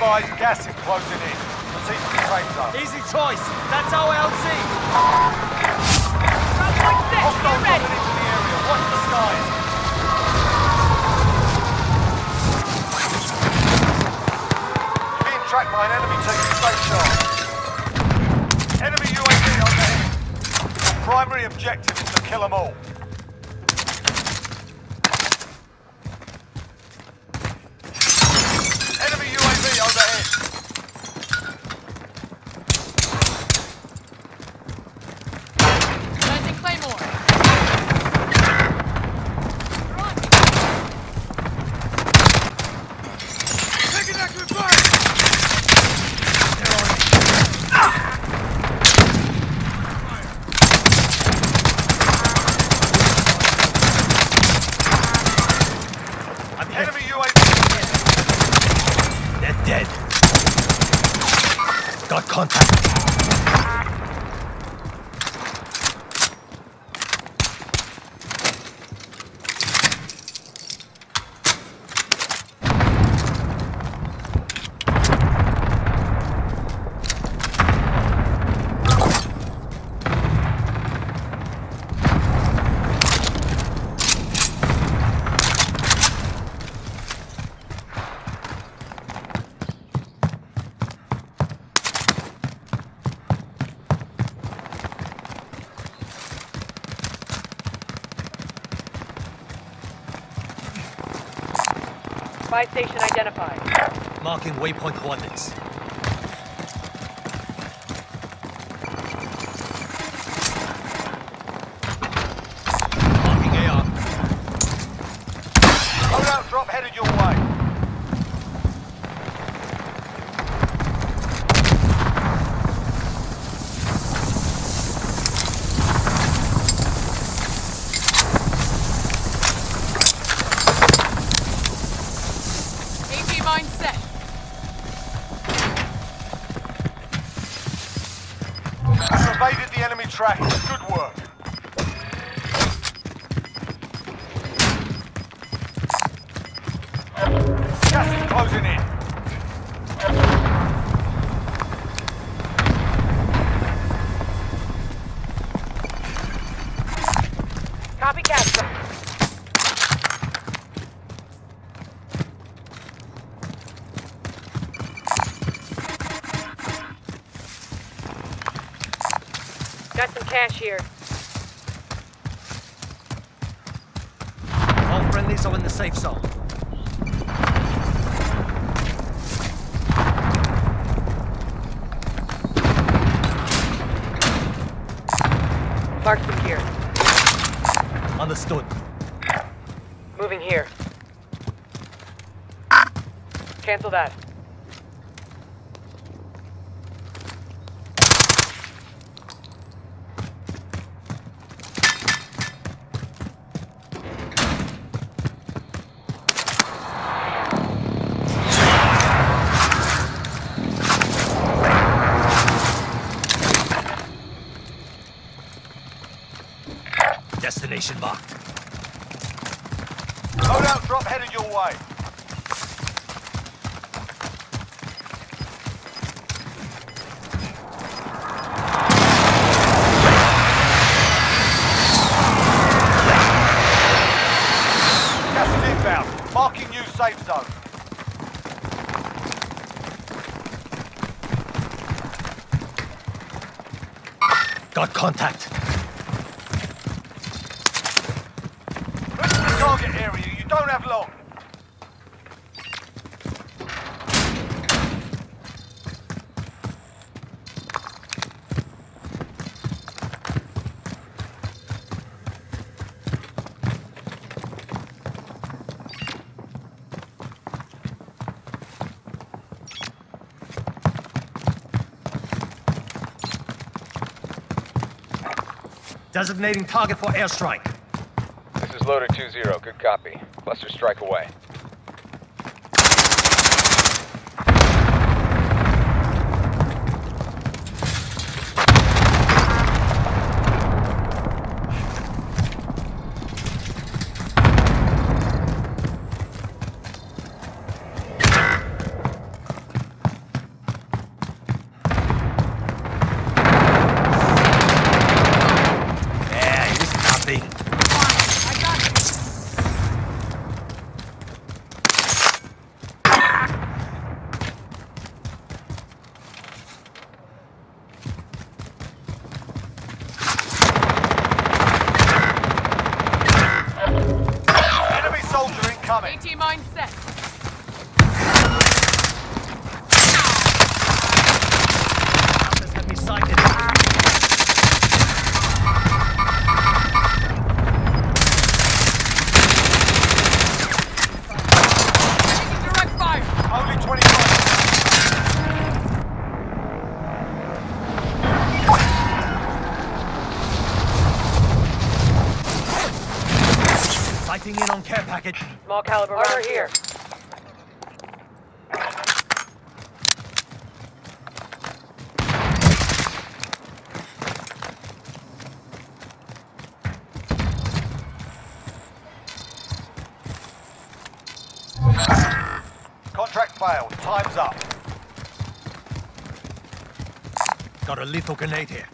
advised, gas is closing in. Proceed to the safe zone. Easy choice. That's our LZ. Hostiles dropping into the area. Watch the skies. You're being tracked by an enemy team. Stay sharp. Enemy UAV on the head. Your primary objective is to kill them all. Enemy UAV overhead. Landing Claymore. Taking that good fire. Enemy UAV. They're dead. Got contact. Spy station identified. Marking waypoint coordinates. Marking AR. Loadout drop headed your way. AV mine set. Evaded the enemy track. Good work. Gas is closing in. Copycat. Got some cash here. All friendlies are in the safe zone. Marksman here. Understood. Moving here. Cancel that. Destination marked. Loadout drop headed your way. Gas is inbound. Marking new safe zone. Got contact. Reach the target area. You don't have long. Designating target for airstrike. This is Loader 2-0. Good copy. Cluster strike away. incoming. AT mine set. Just let me sighted. Taking direct fire. Only 25. Sighting in on care package. Small caliber round here. Contract failed. Time's up. Got a lethal grenade here.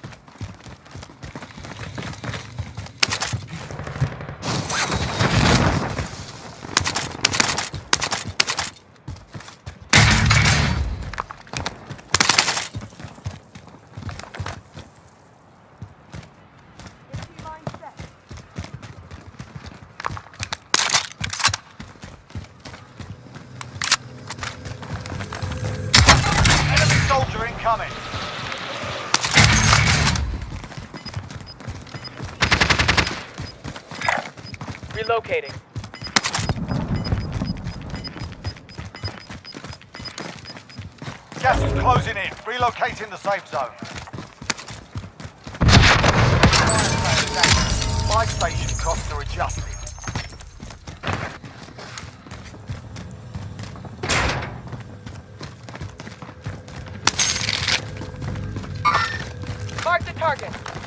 AT mine set. Enemy soldier incoming. Relocating. Gas is closing in. Relocating the safe zone. Buy station costs are adjusted. Mark the target.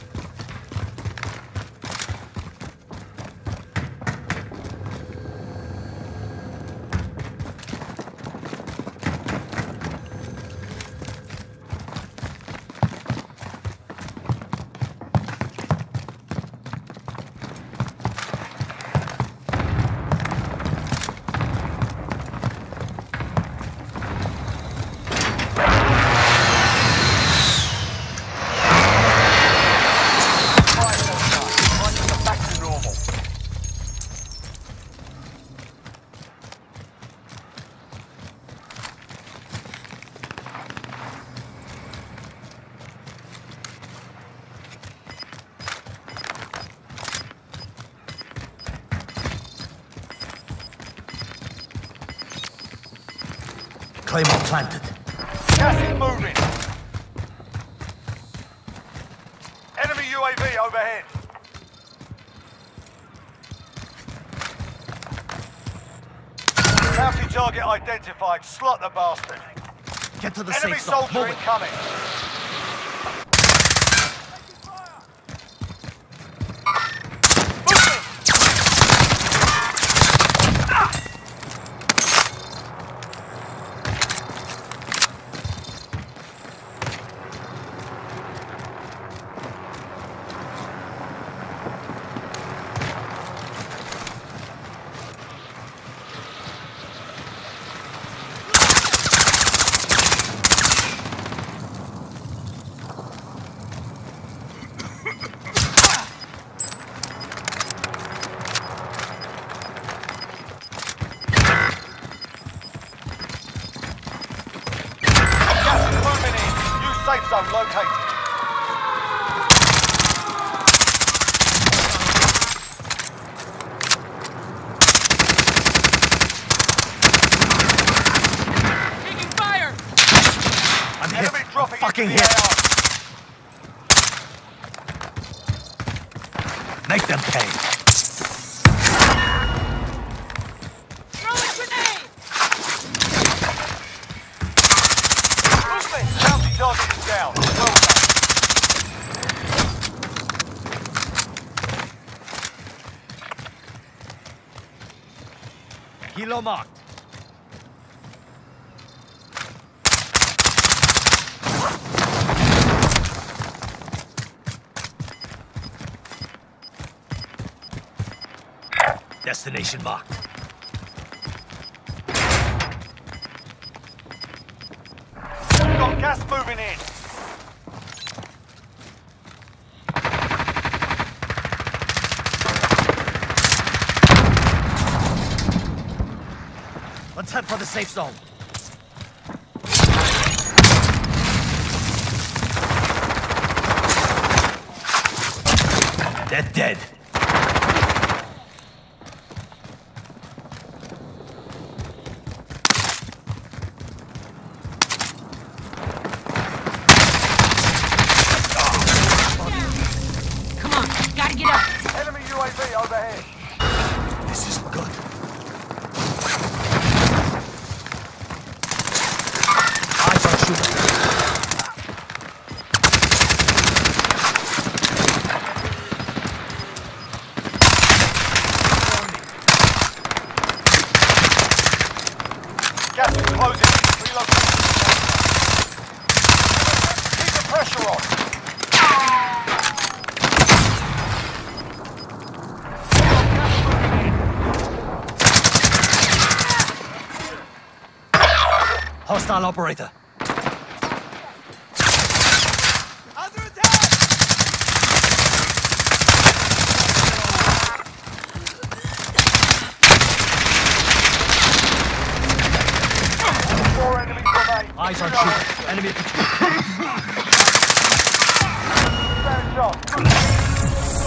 Back to normal. Claymore planted. Gas is moving. Enemy UAV overhead. Bounty target identified. Slot the bastard. Get to the Enemy safe zone. soldier Move it. incoming. Gas is moving in. New safe zone located. Taking fire. I'm hit. Enemy dropping Fucking into the hit. AR. Make them pay. Throwing grenade. Movement. Bounty target is down. Well done. Kilo marked. Destination marked. Got gas moving in. head for the safe zone. They're dead. Come on, gotta get up. Enemy UAV overhead. This isn't good. Eyes on shooter. Gas is closing. Relocating. Keep the pressure on. Hostile operator. Under attack! Four enemies remain. Eyes on shooter. Enemy patrol. Stand shot.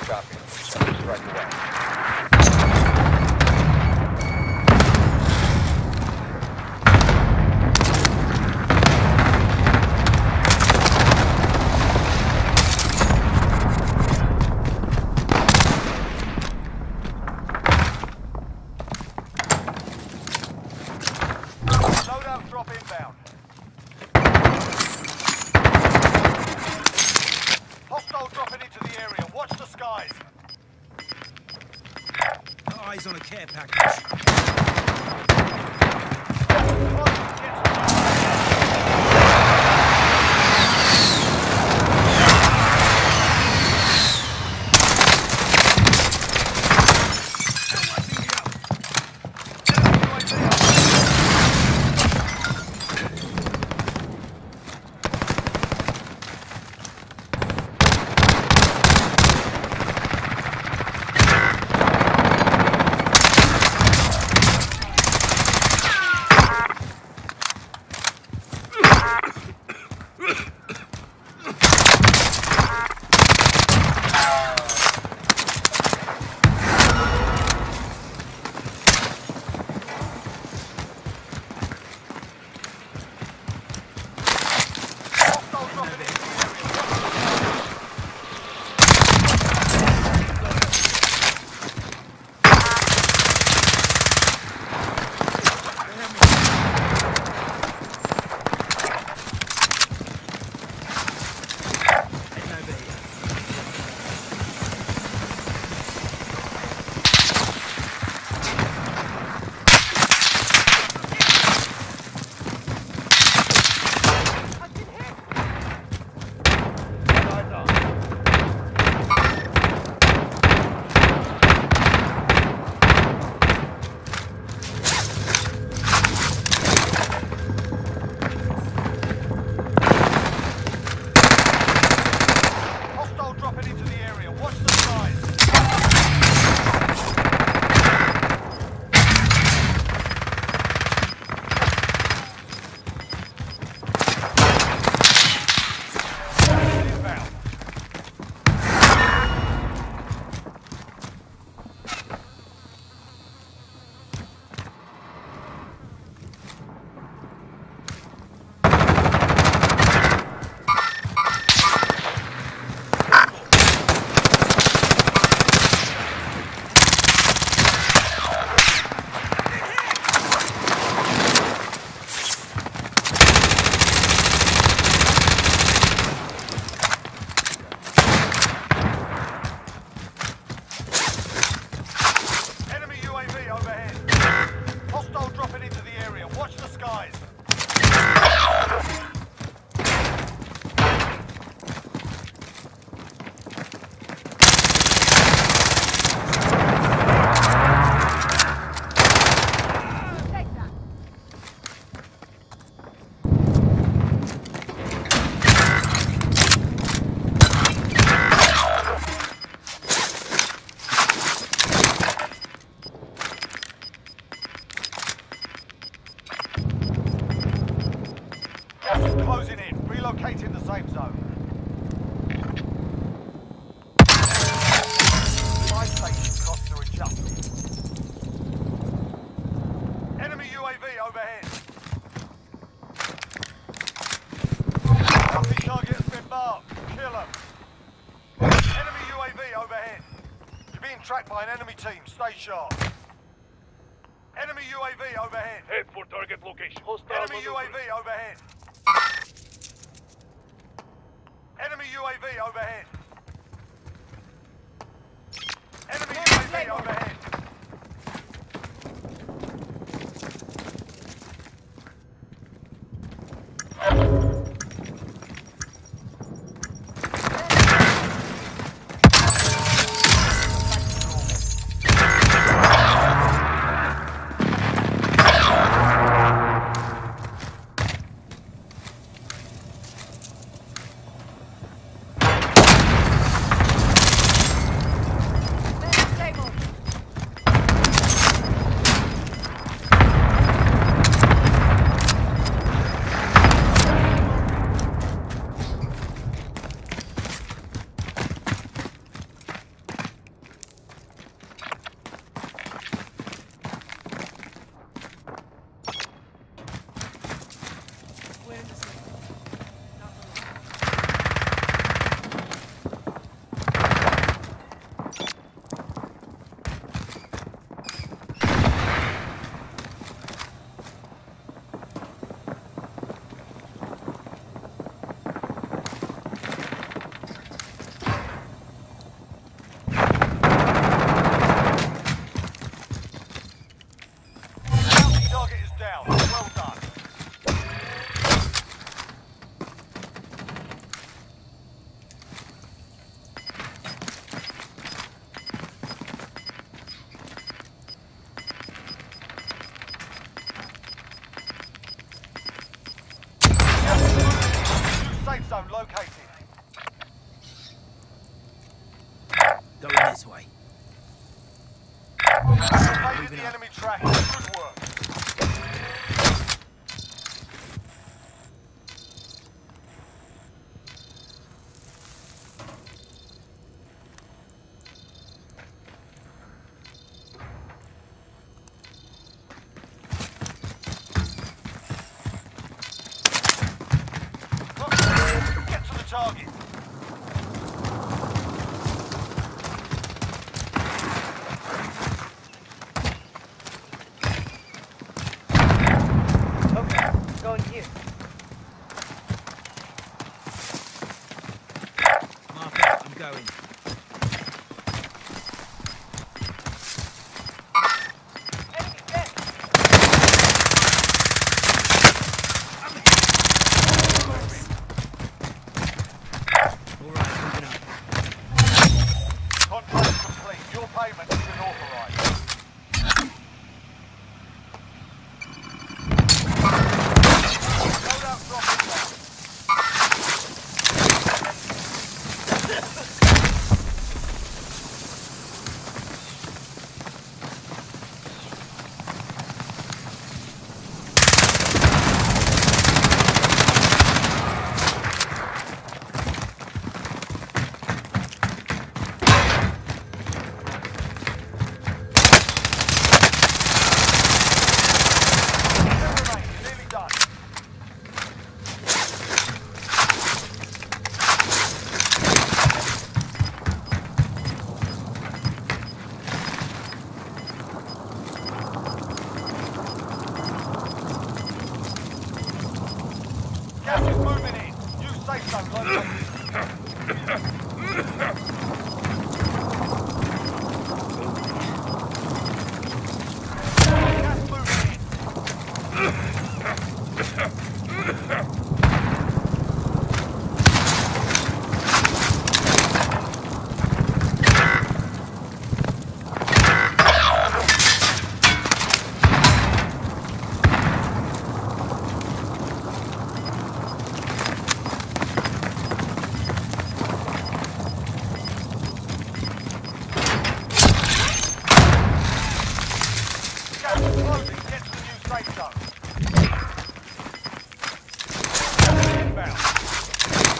Copy. Strike away. Loadout drop inbound. Hostile dropping into the area. Watch the skies. Eyes on a care package. Closing in. Relocating the safe zone. Buy station costs are adjusted. Enemy UAV overhead. Copy target has been marked. Kill them. Enemy UAV overhead. You're being tracked by an enemy team. Stay sharp. Enemy UAV overhead. Head for target location. Enemy UAV overhead. Enemy UAV overhead. Enemy UAV overhead. this way. Evaded the enemy track. Good work. Get to the target. Okay, going to you. Mark out, I'm going. Enemy dead. All right, moving up. Contract complete. Your payment has been authorized. Loadout drop inbound. Ten remain. Nearly done. Gas is moving in. New safe zone located. Gas moving in. Gas is closing. Get to the new safe zone. Gas is inbound.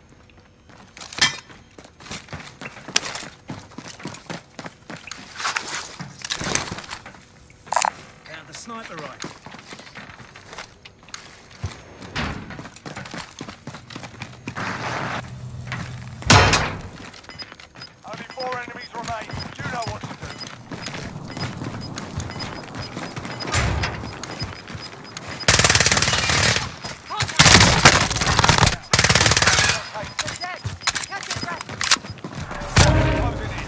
Found the sniper rifle. Only 4 enemies remain. You know what to do. They're dead. Catch your breath. Closing in.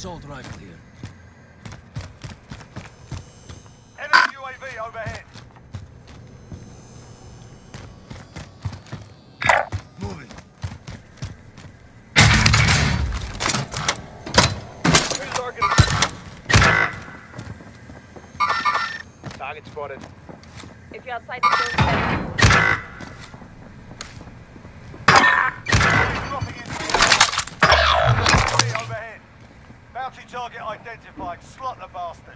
Assault rifle here. Enemy UAV overhead. Moving. Target spotted. If you're outside the zone, Dropping into the air. Overhead. Bounty target identified. Slot the bastard.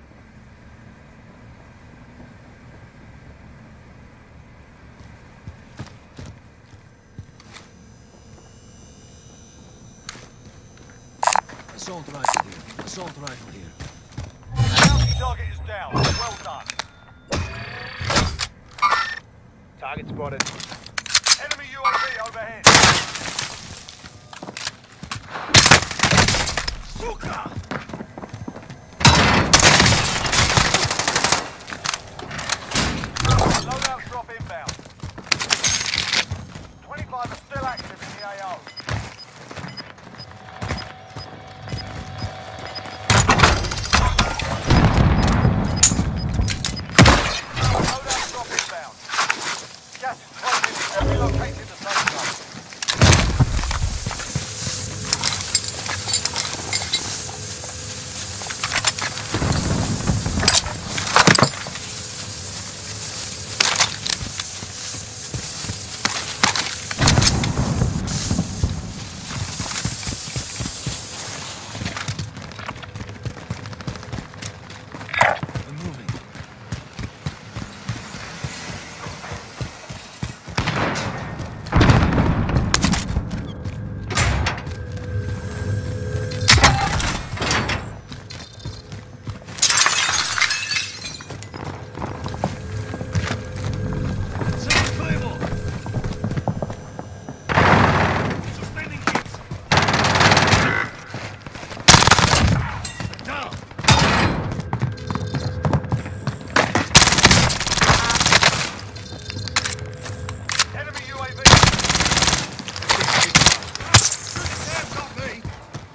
Assault rifle here. Assault rifle here. Bounty target is down. Well done. Target spotted. Enemy UAV overhead. Suka! Loadout drop inbound. 25 are still active in the AO. Loadout drop inbound. Gas is closing. Relocating the safe zone. I'm moving. Suspending hits. Down. Enemy UAV. Hands off me.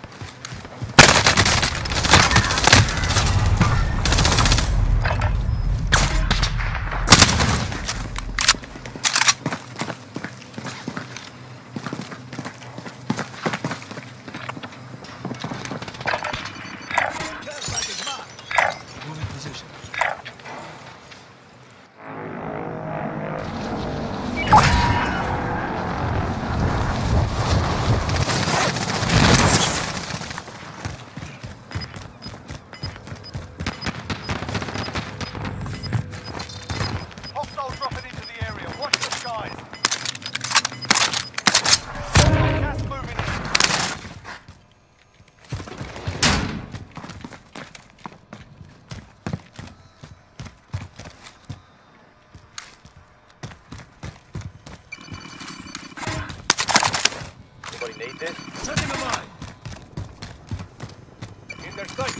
Care package marked. Moving position. Hostile dropping into the area. Watch the skies. Gas moving in. Anybody need this? Setting a mine. In their sight.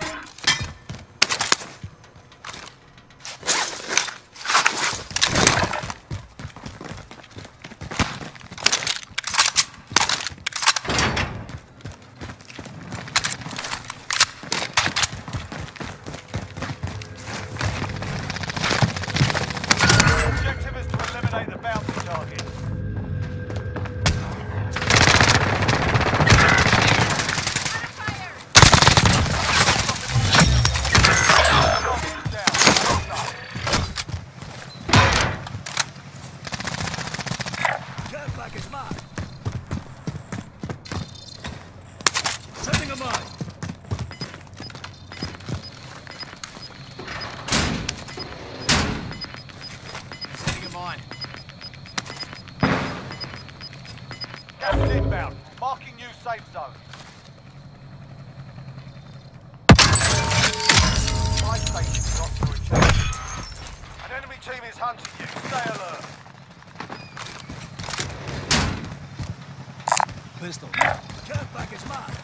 Objective is to eliminate the bounty target. Target is down. Well done. Care package marked. Setting a mine. Setting a mine. Gas is inbound. Marking new safe zone. My station's not to return. An enemy team is hunting you. Stay alert. Pistol. Care package marked.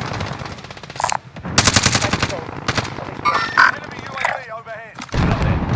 Enemy UAV overhead.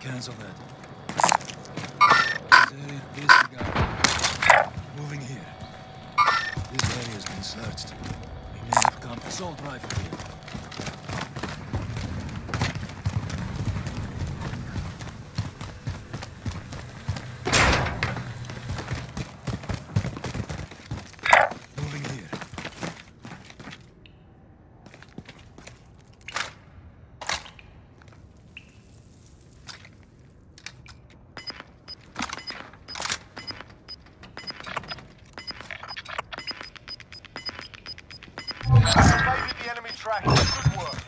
cancel that. This area disregarded. Moving here. This area has been searched. We may have come assault rifle here. Moving here. Evaded the enemy track. Good work.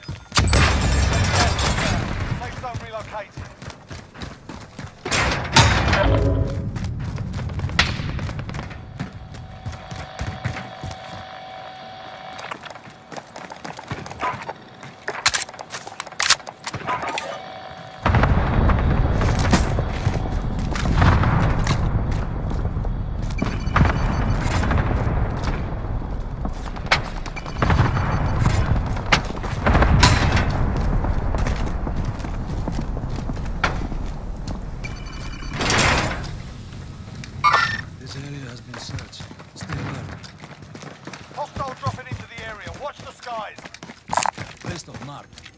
Safe zone relocated. This area has been searched. Stay alert. Hostile dropping into the area. Watch the skies. Place of mark.